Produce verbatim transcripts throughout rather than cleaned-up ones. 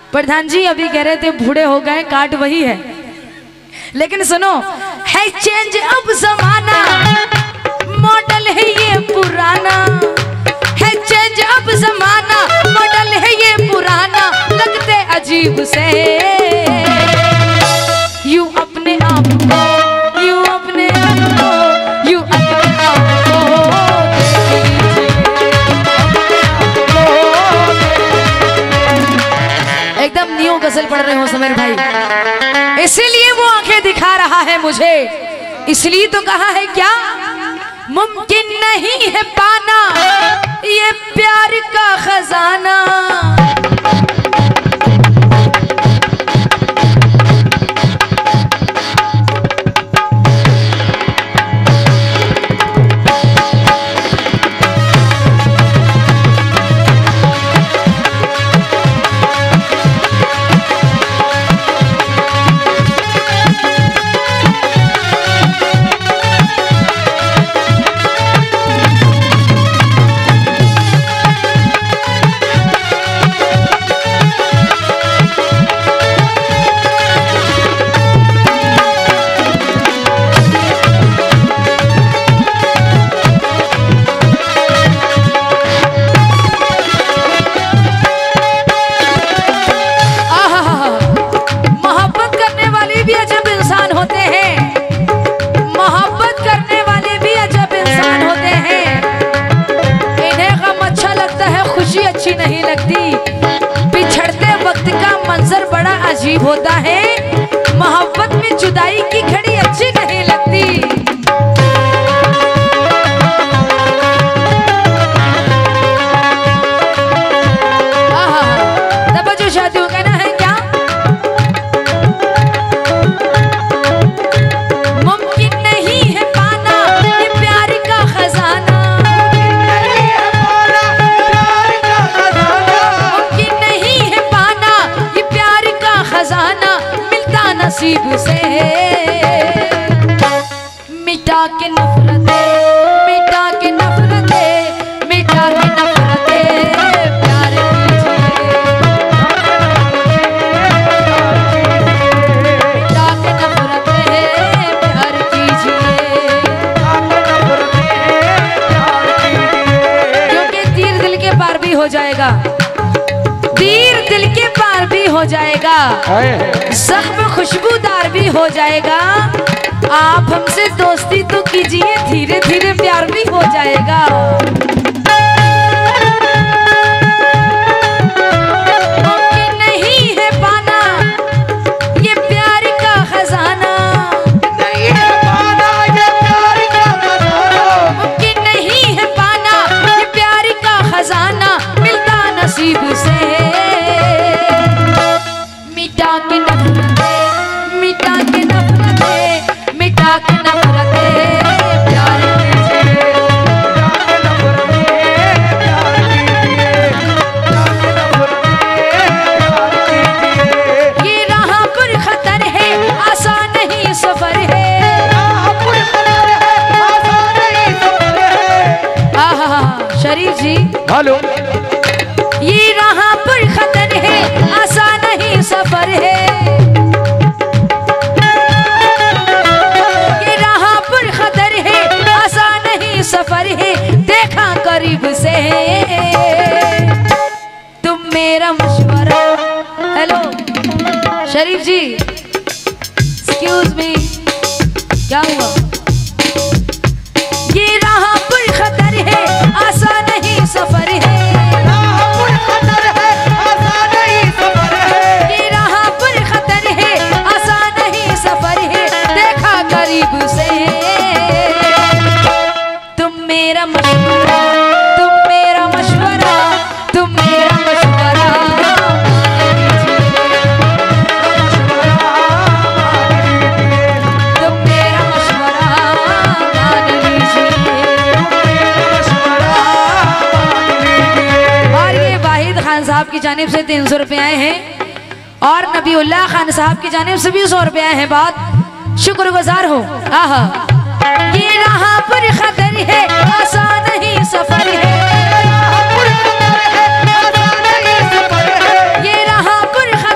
प्रधान जी अभी कह रहे थे बूढ़े हो गए, काट वही है, लेकिन सुनो, है चेंज अब जमाना, मॉडल है ये पुराना, है चेंज अब जमाना, मॉडल है ये पुराना, लगते अजीब से यू अपने आप को, यू अपने आप को, यू अपने आप को एकदम न्यू गजल पढ़ रहे हो समीर भाई, इसीलिए वो आंखें दिखा रहा है मुझे, इसलिए तो कहा है क्या, मुमकिन नहीं है पाना ये प्यार का खजाना। अजीब होता है, मोहब्बत में जुदाई की घड़ी अच्छी नहीं लगती। तब जो शादी होगा ना है क्या, मुमकिन नहीं है पाना ये प्यार का खजाना, मुमकिन नहीं है पाना ये प्यार का खजाना, मिलता नसीब से मिटा के नफरतें, मिटा के नफरतें, मिटा के नफरतें, प्यार मिटा के नफरतें, प्यार कीजिए, क्योंकि तीर दिल के पार भी हो जाएगा, तीर दिल के पार भी हो जाएगा, जख्म खुशबूदार भी हो जाएगा। आप हमसे दोस्ती तो कीजिए, धीरे धीरे प्यार भी हो जाएगा। मुमकिन नहीं है पाना ये प्यार का खजाना, नहीं है पाना ये प्यार का खजाना, मुमकिन नहीं है पाना ये प्यार का खजाना, मिलता नसीब से मिटा के नफरतें, मिटा के नफरतें, मिटा के नफरतें, प्यार कीजिए, ये राह पर खतर है आसान नहीं सफर है, आहा शरीफ जी हेलो, ये राह पर खतर है आसान नहीं सफर है, ये राह पर खतर है आसान नहीं सफर है, देखा करीब से तुम मेरा मशवरा। हेलो शरीफ जी, एक्सक्यूज मी, क्या हुआ, ये राह पर खतर है आसान नहीं सफर है, मेरा मशवरा, तुम मेरा मशवरा, तुम मेरा मशवरा, तुम मेरा मशवरा मान लीजिए। और ये वाहिद खान साहब की जानिब से तीन सौ रुपये आए हैं और नबीउल्लाह खान साहब की जानिब से भी सौ रुपये आए हैं, बहुत शुक्रगुजार हो। आहा, ये राह पर खतर है आसान नहीं सफर है, ये राह पर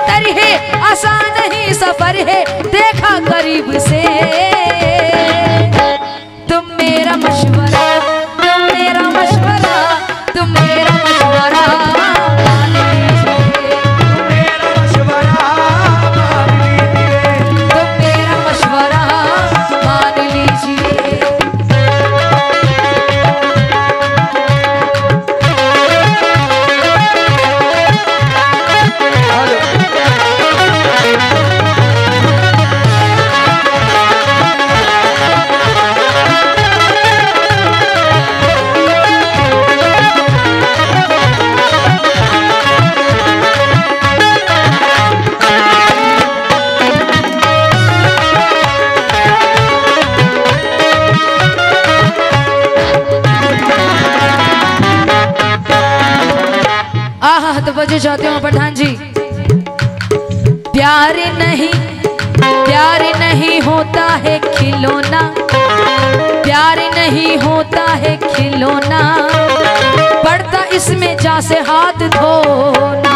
तवज्जो चाहती हूँ पठान जी। प्यार नहीं प्यार नहीं होता है खिलौना, प्यार नहीं होता है खिलौना, पड़ता इसमें जा से हाथ धोना।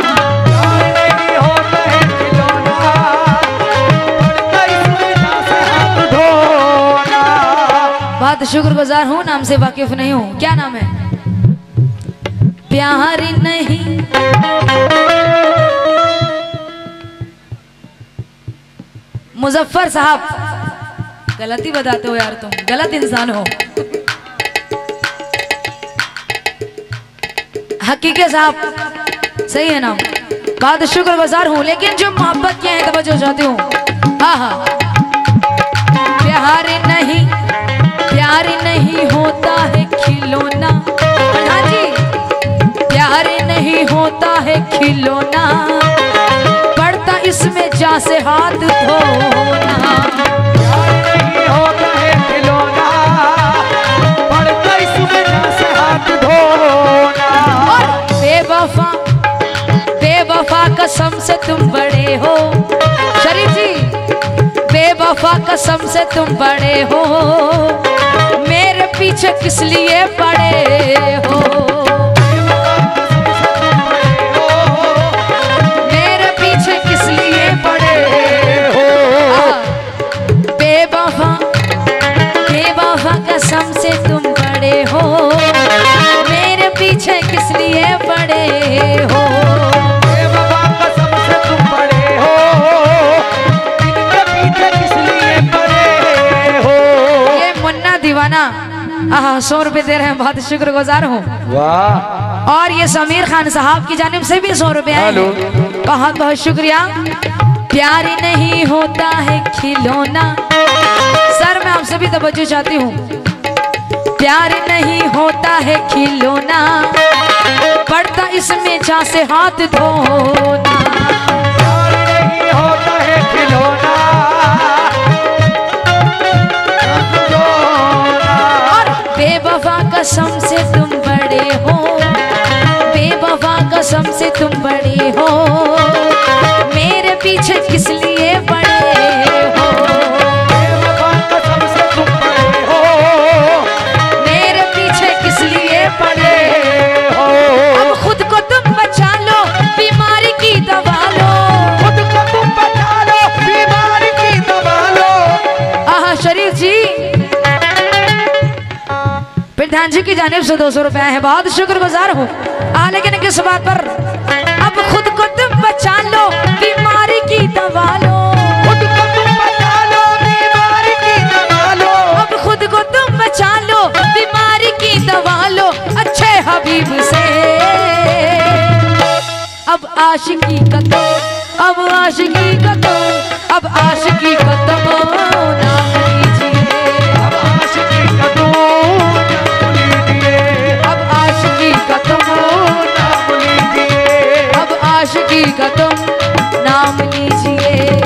बहुत शुक्रगुजार हूँ, नाम से वाकिफ नहीं हूँ। क्या नाम है? प्यार नहीं मुजफ्फर साहब, गलती बताते हो यार, तुम गलत इंसान हो। हकीके साहब सही है नाम, बहुत शुक्रगुजार हूँ। लेकिन जो मोहब्बत क्या है तवज्जो चाहती हूँ। हाँ हाँ, प्यार नहीं प्यार नहीं होता है खिलौना, हाँ जी, प्यार नहीं होता है खिलौना, पड़ता इसमें जा से हाथ धोना। प्यार नहीं होता है खिलौना, पड़ता इसमें जा से हाथ धोना। और बेवफा बेवफा कसम से तुम बड़े हो, शरीफ जी, बेवफा कसम से तुम बड़े हो, मेरे पीछे किस लिए पड़े हो, मेरे पीछे किस लिए पड़े हो। बेवफा बेवफा कसम से तुम बड़े हो, मेरे पीछे किस लिए पड़े हो। बेवफा कसम से तुम बड़े हो, इनके पीछे किस लिए पड़े हो। ये मुन्ना दीवाना आहा सौ रुपए दे रहे हैं, बहुत शुक्रगुजार हूँ। वाह। और ये समीर खान साहब की जानिब से भी सौ रुपए आए हैं, बहुत बहुत शुक्रिया। प्यार नहीं होता है खिलौना, सर मैं आपसे भी तवज्जो चाहती हूँ। प्यार नहीं होता है खिलौना, पड़ता इसमें जा से हाथ धोना। प्यार नहीं होता है खिलौना, बेवफा कसम से तुम बड़े हो, बेवफा कसम से तुम बड़े हो, मेरे पीछे किस लिए पड़े हो। बेवफा कसम से तुम बड़े हो, मेरे पीछे किस लिए पड़े हो। अब खुद को तुम बचा लो, बीमारी की दवा लो, खुद को तुम बचा लो, बीमारी की दवा लो। आहा शरीफ जी, प्रधान जी की जानिब से दो सौ रुपए है, बहुत शुक्रगुजार हूँ। आ लेकिन किस बात पर? अब खुद को तुम बचा लो, बीमारी की दवा लो, खुद को तुम बचा लो, बीमारी की दवा लो। अब खुद को तुम बचा लो, बीमारी की दवा लो, अच्छे हबीब से। अब आशिकी खत्म, अब आशिकी खत्म, अब आशिकी खत्म, नाम लीजिए। अब आशिकी खत्म, अब आशिकी खत्म, नाम लीजिए। अब आशिकी खत्म, नाम लीजिए।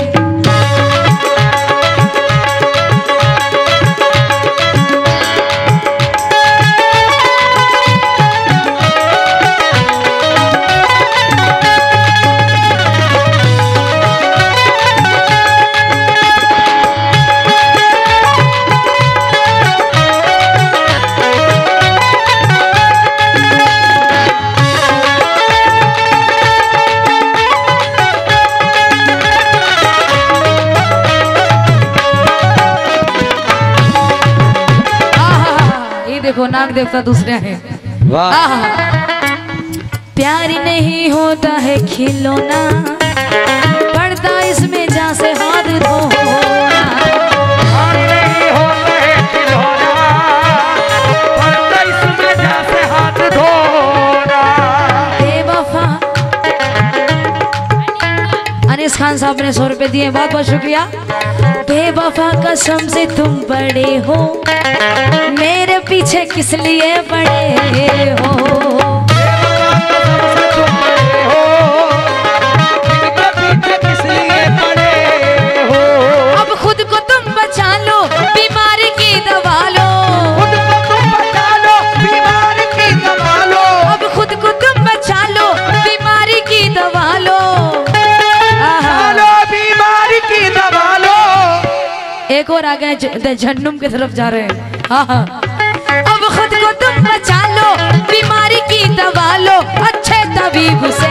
देखो नाग देवता दूसरे हैं। वाह। प्यार नहीं होता है खिलौना, पड़ता इसमें जा से हाथ धोना। प्यार नहीं होता है खिलौना, पड़ता इसमें जा से हाथ धोना। बेवफा अनीस खान साहब ने सौ रुपए दिए, बहुत बहुत शुक्रिया। बेवफा कसम से तुम बड़े हो, मेरे पीछे किस लिए पड़े हो। बेवफा कसम से तुम बड़े हो, इनके पीछे किस लिए पड़े हो। अब खुद को तुम बचा लो, बीमारी की दवा लो, खुद को तुम बचा लो, बीमारी की दवा लो। अब खुद को तुम बचा लो, बीमारी एक और आ गए जहन्नुम की तरफ जा रहे हैं। हाँ हाँ। अब खुद को तुम बचा लो, बीमारी की दवा लो अच्छे तबीब से।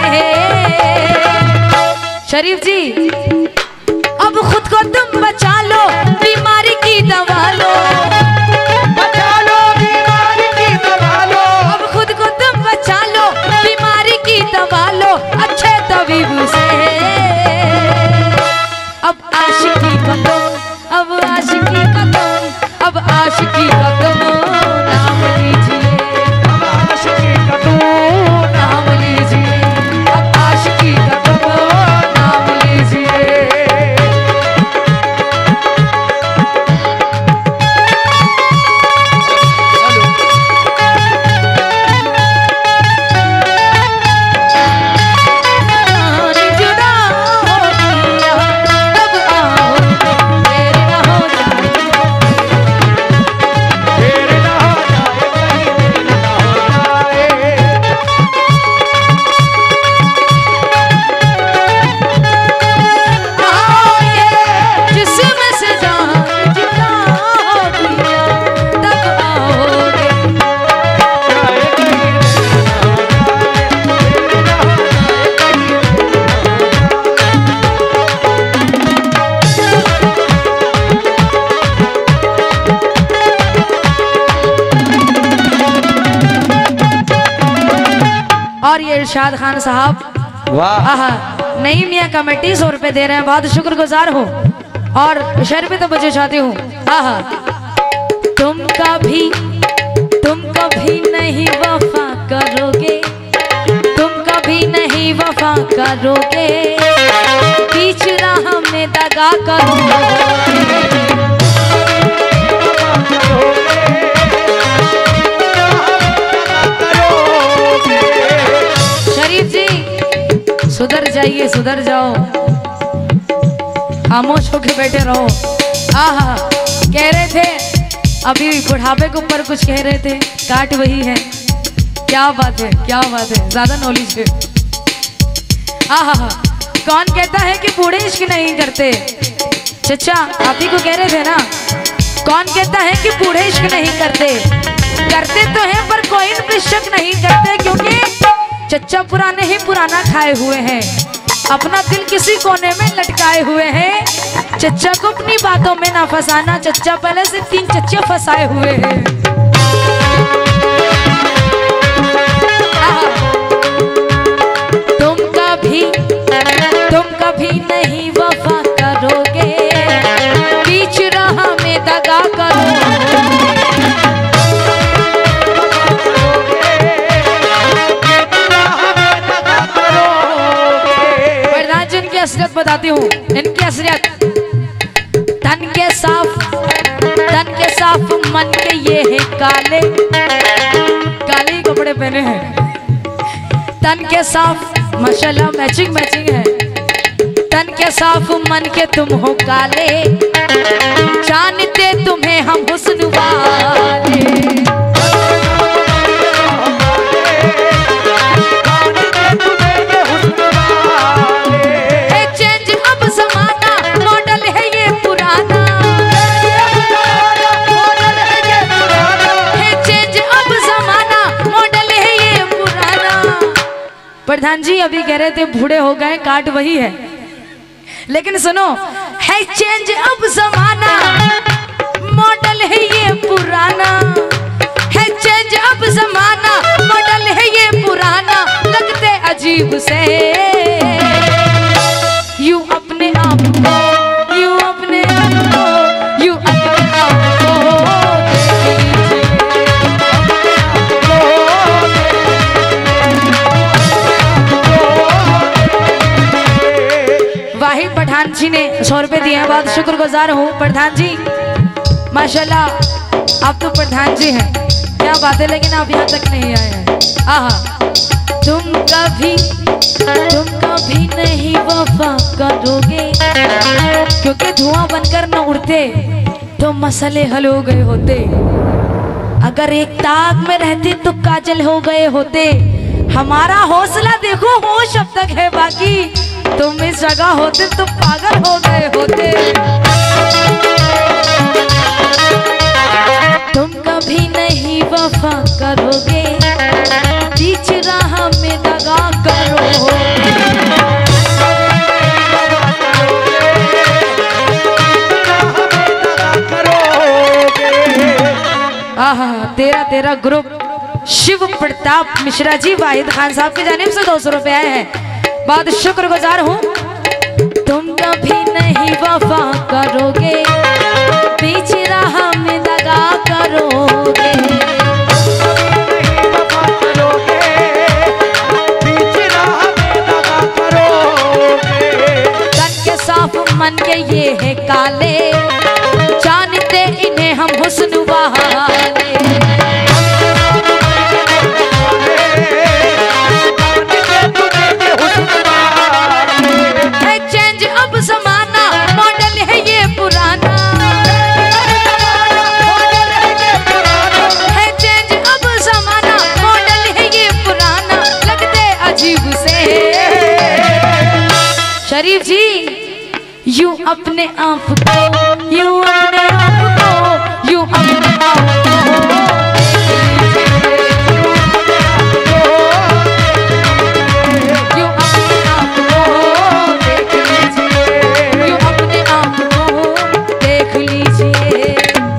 शरीफ जी, अब खुद को तुम बचा लो, बीमारी की दवा लो, बचा लो बीमारी की दवा लो। अब खुद को तुम बचा लो, बीमारी की दवा लो अच्छे तबीब से। अब आशिकी का तुम, अब आशिकी का तुम, अब आशिकी का तुम नाम लीजिए, अब आशिकी का तुम नाम लीजिए, अब आशिकी का तुम नाम लीजिए। जुदा हो गया, तब आओ मेरे ना हो जाए, तेरे ना हो जाए, कहीं मेरे ना हो जाए। आओ ये जिस्म से जान जुदा हो गया, तब आओगे। जाए कहीं मेरे ना हो जाए, तेरे ना हो जाए, कहीं और ये इरशाद खान साहब, वाह आहा, नई मियाँ कमेटी सौ रुपए दे रहे हैं, बहुत शुक्रगुजार हूँ और शर भी तो मुझे चाहती हूँ। आहा, तुम कभी तुम कभी नहीं वफा करोगे, तुम कभी नहीं वफा करोगे, बीच राह में दगा करोगे। शरीफ जी, सुधर जाइए, सुधर जाओ, खामोश होके बैठे रहो। आहा, कह रहे थे अभी बुढ़ापे के ऊपर कुछ कह रहे थे, काट वही है। क्या बात है, क्या बात है, ज्यादा नॉलेज है। आहा, कौन कहता है कि बूढ़े इश्क नहीं करते? चचा आप ही को कह रहे थे ना, कौन कहता है कि बूढ़े इश्क नहीं करते? करते तो हैं पर कोई भी शक नहीं करते, क्योंकि चचा पुराने ही पुराना खाए हुए हैं, अपना दिल किसी कोने में लटकाए हुए हैं। चचा को अपनी बातों में ना फंसाना, चचा पहले से तीन चच्चे फंसाए हुए हैं। आहा, तुम कभी तुम कभी नहीं वफा करोगे, बीच राह में दगा करोगे। इनकी असलियत बताती हूँ, इनकी असलियत। तन के साफ तन के साफ मन के ये है काले, काले ही कपड़े पहने हैं। तन के साफ, माशाल्लाह मैचिंग मैचिंग है। तन के साफ मन के तुम हो काले, जानते तुम्हें हम हुस्न वाले। प्रधान जी अभी कह रहे थे बूढ़े हो गए, काट वही है, लेकिन सुनो, है चेंज अब जमाना, मॉडल है ये पुराना। है चेंज अब जमाना, मॉडल है ये पुराना, लगते अजीब से। यू अपने आप को, यू अपने आप को, यू अपने आप को वाहिद पठान जी ने सौ रुपए दिए हैं, बहुत शुक्रगुजार हूँ प्रधान जी, माशाल्लाह आप तो प्रधान जी हैं, क्या बात है, लेकिन आप यहाँ तक नहीं आए हैं। आहा, तुम कभी तुम कभी नहीं वफा करोगे, क्योंकि धुआं बनकर न उड़ते तो मसले हल हो गए होते। अगर एक ताक में रहते तो काजल हो गए होते। हमारा हौसला देखो, होश अब तक है बाकी, तुम इस जगह होते तो पागल हो गए होते। तुम कभी नहीं वफा करोगे, बीच राह में दगा करोगे। आहा, तेरा तेरा ग्रुप शिव प्रताप मिश्रा जी वाहिद खान साहब की जानिब से दो सौ रुपए आए हैं, बहुत शुक्रगुजार हूँ। तुम कभी नहीं वफा करोगे, बीच राह में दगा करोगे। तन के साफ मन के ये है काले, जानते इन्हें हम हुस्न वाले। है चेंज अब जमाना, मॉडल है ये पुराना। है चेंज अब जमाना, मॉडल है ये पुराना। लगते अजीब से शरीफ जी, यूं अपने आप को, यूं अपने आप को, यूं अपने आप को यूं अपने आप को देख लीजिए, यूं अपने आप को देख लीजिए।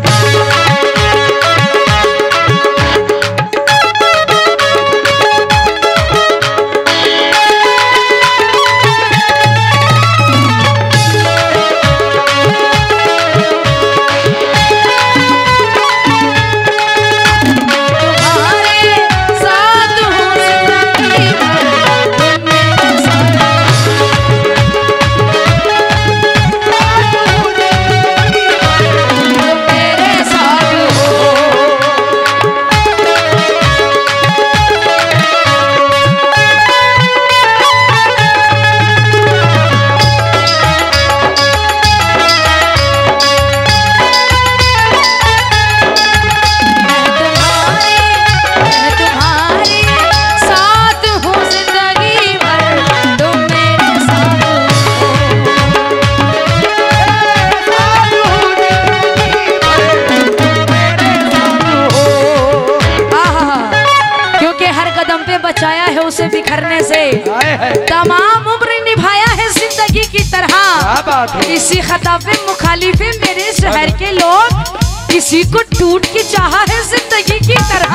बचाया है उसे बिखरने से, तमाम उम्र निभाया है जिंदगी की तरह। इसी खता पे मुखालिफे मेरे शहर के लोग, इसी को टूट के चाहा है जिंदगी की तरह।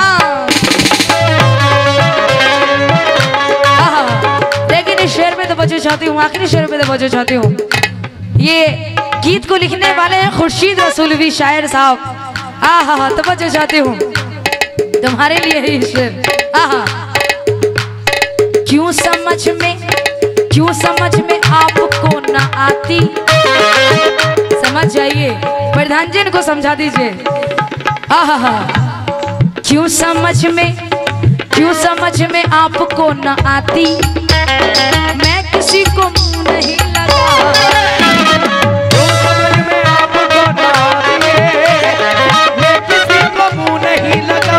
लेकिन इस शेर में तो बचो चाहती हूँ, आखिरी शेर में तो बचो चाहती हूँ। ये गीत को लिखने वाले हैं खुर्शीद रसूलवी शायर साहब। आहा, तो बचो चाहती हूँ तुम्हारे लिए ही शेर। आहा, क्यों समझ में, क्यों समझ में आपको ना आती। समझ जाइए, प्रधान जी को समझा दीजिए। आहा, क्यों समझ में, क्यों समझ में आपको ना आती। मैं किसी को मुंह नहीं लगा, क्यों समझ में आपको ना आती, मैं किसी को मुंह नहीं लगा।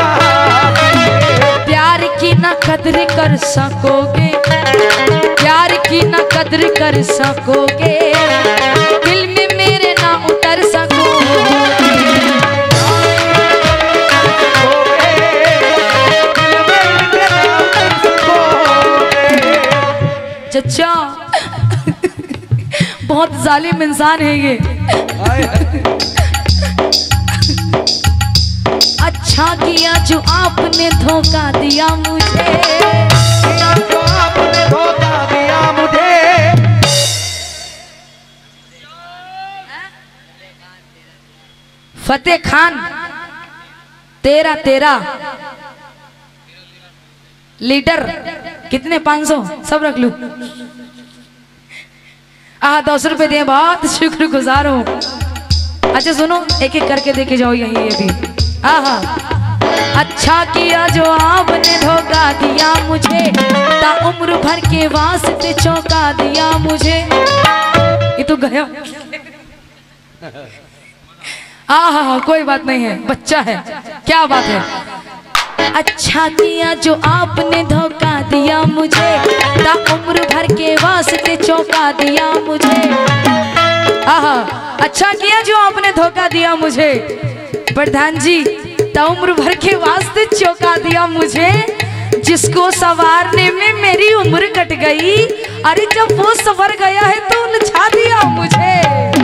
प्यार की ना कदर कर सकोगे, प्यार की ना कदर कर सकोगे, दिल में मेरे ना उतर सकोगे। चचा बहुत जालिम इंसान है ये। अच्छा किया जो आपने धोखा दिया मुझे, जो आपने धोखा दिया मुझे। फतेह खान तेरा तेरा लीटर कितने, पाँच सौ सब रख लूं। आ दस रुपए दिए, बहुत शुक्रगुजार हूँ। अच्छा सुनो, एक एक करके देखे जाओ यही ये भी। आहा, अच्छा किया जो आपने धोखा दिया मुझे, ता उम्र भर के वास्ते चौंका दिया मुझे। ये तो गया। आहा, कोई बात नहीं है, बच्चा है, क्या बात है। अच्छा किया जो आपने धोखा दिया मुझे, ता उम्र भर के वास्ते चौंका दिया मुझे। आहा, अच्छा किया जो आपने धोखा दिया मुझे प्रधान जी, उम्र भर के वास्ते चौंका दिया मुझे, जिसको संवारने में मेरी उम्र कट गई। अरे जब वो संवर गया है तो उलझा दिया मुझे।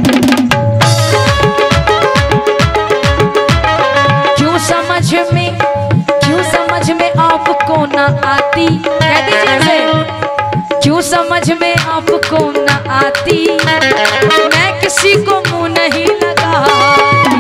क्यों समझ में क्यों समझ में आपको ना आती, कह दीजिए इसे। क्यों समझ में आपको ना आती, मैं किसी को मुंह नहीं लगाती।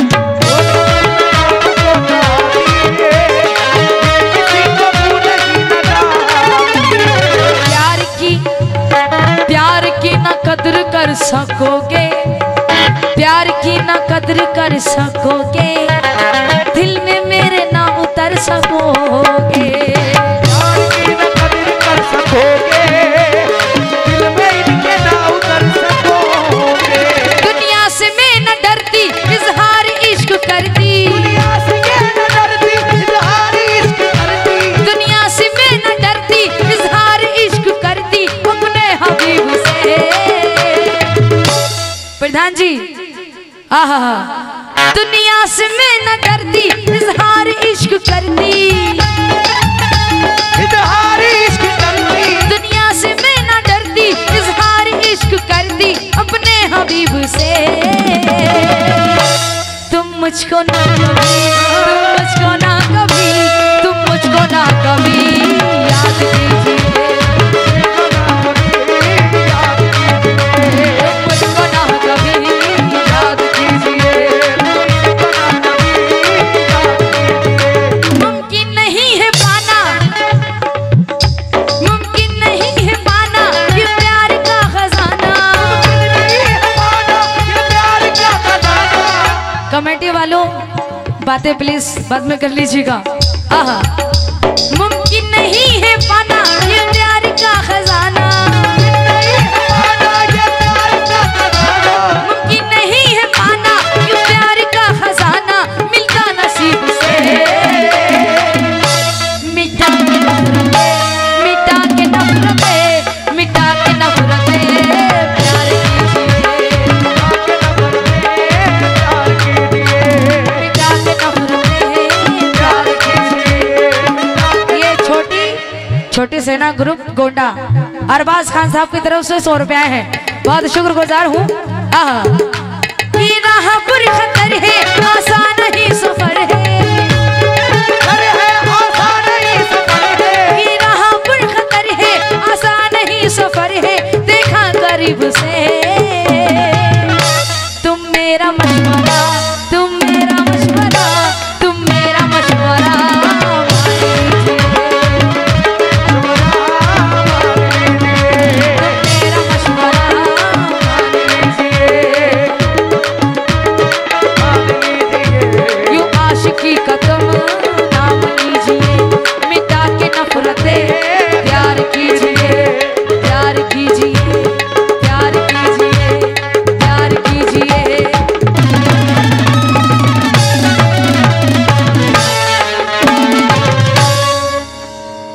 प्यार की प्यार की ना कदर कर सकोगे, प्यार की ना कदर कर सकोगे, दिल में मेरे ना उतर सकोगे। प्यार की ना कदर कर सकोगे, दिल में इनके ना उतर सकोगे। दुनिया से मैं न डरती, इजहार इश्क करती। दुनिया से मैं न डरती, इजहार इश्क करती। दुनिया से मैं न डरती, इजहार इश्क करती अपने हबीब से। प्रधान जी, आहा, दुनिया से मैं न डरती, इजहार इश्क करती। इजहार इश्क करती। दुनिया से मैं न डरती, इजहार इश्क करती अपने हबीब से। तुम मुझको ना कभी तुम मुझको ना कभी तुम मुझको ना कभी याद कीजिए। तुम मुझको ना कभी याद कीजिए। मुमकिन नहीं है पाना, मुमकिन नहीं है पाना ये प्यार का खजाना। कमेटी वालों बातें प्लीज बाद में कर लीजिएगा। आहा, मुमकिन नहीं है पाना ये प्यार का खजाना। मुमकिन नहीं है पाना ये प्यार का खजाना, मिलता नसीब से। मिटा के नफरतें, मिटा के नफरतें, मिटा के नफरतें, प्यार कीजिए। मिटा के नफरतें, प्यार कीजिए। ये छोटी छोटी सेना ग्रुप गोंडा अरबाज खान साहब की तरफ से सौ रुपया है, बहुत शुक्रगुजार हूँ। आहा, ये राह पर खतर है, आसान नहीं सफर है। अरे है आसान ही सफर है। ये राह पर खतर है, आसान नहीं सफर है, देखा करीब से।